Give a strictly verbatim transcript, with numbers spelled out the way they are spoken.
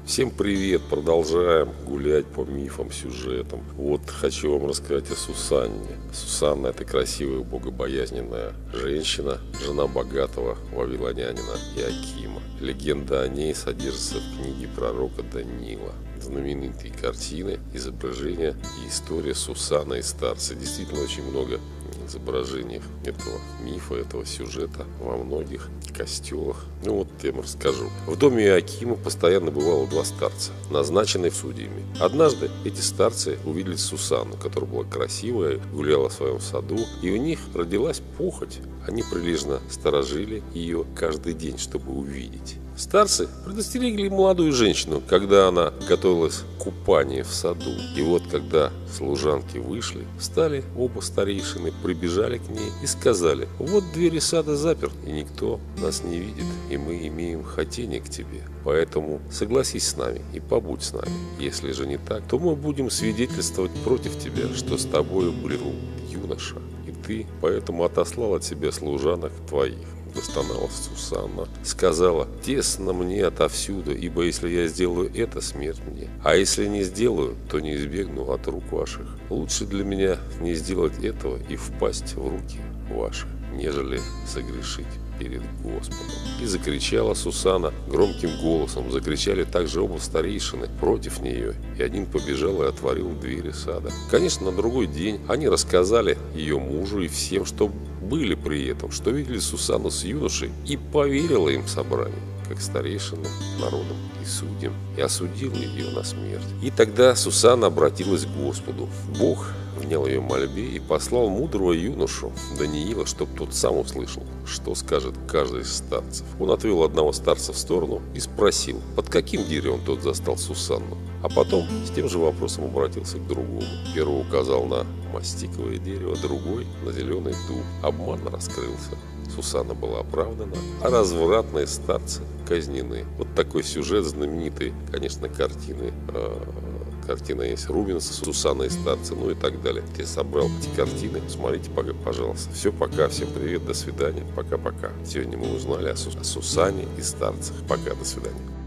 Всем привет! Продолжаем гулять по мифам, сюжетам. Вот хочу вам рассказать о Сусанне. Сусанна — это красивая, богобоязненная женщина, жена богатого вавилонянина Иакима. Легенда о ней содержится в книге пророка Даниила. Знаменитые картины, изображения и история Сусанны и старца. Действительно очень много изображений этого мифа, этого сюжета во многих костелах. Ну вот я вам расскажу. В доме Иакима постоянно бывало два старца, назначенные судьями. Однажды эти старцы увидели Сусанну, которая была красивая, гуляла в своем саду, и у них родилась похоть. Они прилежно сторожили ее каждый день, чтобы увидеть. Старцы предостерегли молодую женщину, когда она готовилась к купанию в саду. И вот, когда служанки вышли, встали оба старейшины, прибежали к ней и сказали: «Вот двери сада заперты, и никто нас не видит, и мы имеем хотение к тебе. Поэтому согласись с нами и побудь с нами. Если же не так, то мы будем свидетельствовать против тебя, что с тобою был юноша, и ты поэтому отослал от себя служанок твоих». Застонала Сусанна, сказала: «Тесно мне отовсюду, ибо если я сделаю это, смерть мне. А если не сделаю, то не избегну от рук ваших. Лучше для меня не сделать этого и впасть в руки ваши, нежели согрешить перед Господом». И закричала Сусанна громким голосом. Закричали также оба старейшины против нее, и один побежал и отворил двери сада. Конечно, на другой день они рассказали ее мужу и всем, что были при этом, что видели Сусанну с юношей, и поверила им собрание, как старейшинам, народам и судьям, и осудила ее на смерть. И тогда Сусанна обратилась к Господу. Бог внял ее мольбе и послал мудрого юношу Даниила, чтобы тот сам услышал, что скажет каждый из старцев. Он отвел одного старца в сторону и спросил, под каким деревом тот застал Сусанну. А потом с тем же вопросом обратился к другому. Первый указал на мастиковое дерево, другой на зеленый дуб. Обман раскрылся. Сусанна была оправдана, а развратные старцы казнены. Вот такой сюжет знаменитой, конечно, картины. Картина есть Рубенса, Сусанна и старцы, ну и так далее. Я собрал эти картины, смотрите, пожалуйста. Все, пока, всем привет, до свидания, пока-пока. Сегодня мы узнали о Сусанне и старцах. Пока, до свидания.